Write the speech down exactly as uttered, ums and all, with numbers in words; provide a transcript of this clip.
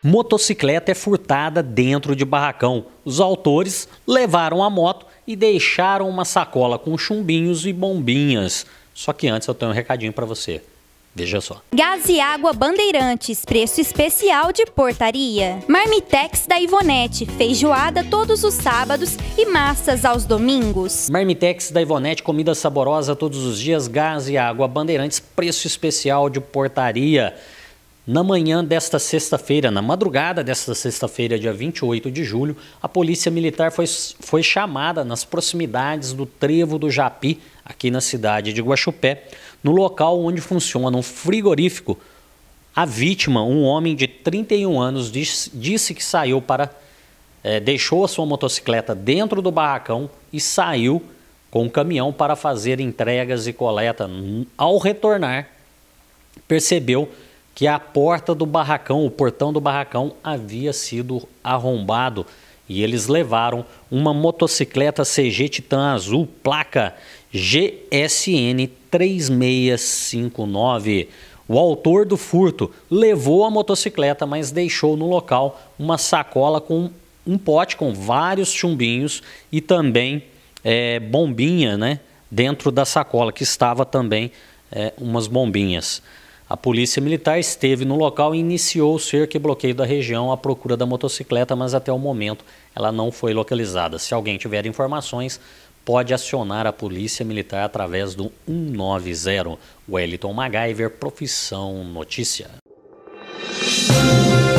Motocicleta é furtada dentro de barracão. Os autores levaram a moto e deixaram uma sacola com chumbinhos e bombinhas. Só que antes eu tenho um recadinho para você. Veja só. Gás e água Bandeirantes, preço especial de portaria. Marmitex da Ivonete, feijoada todos os sábados e massas aos domingos. Marmitex da Ivonete, comida saborosa todos os dias. Gás e água Bandeirantes, preço especial de portaria. Na manhã desta sexta-feira, na madrugada desta sexta-feira, dia vinte e oito de julho, a Polícia Militar foi, foi chamada nas proximidades do Trevo do Japi, aqui na cidade de Guaxupé, no local onde funciona um frigorífico. A vítima, um homem de trinta e um anos, disse, disse que saiu para... É, deixou a sua motocicleta dentro do barracão e saiu com o caminhão para fazer entregas e coleta. Ao retornar, percebeu que a porta do barracão, o portão do barracão havia sido arrombado e eles levaram uma motocicleta C G Titan azul, placa G S N três seis cinco nove. O autor do furto levou a motocicleta, mas deixou no local uma sacola com um pote com vários chumbinhos e também é, bombinha, né, dentro da sacola, que estava também é, umas bombinhas. A Polícia Militar esteve no local e iniciou o cerco e bloqueio da região à procura da motocicleta, mas até o momento ela não foi localizada. Se alguém tiver informações, pode acionar a Polícia Militar através do um nove zero. Wellington MacGyver, profissão notícia.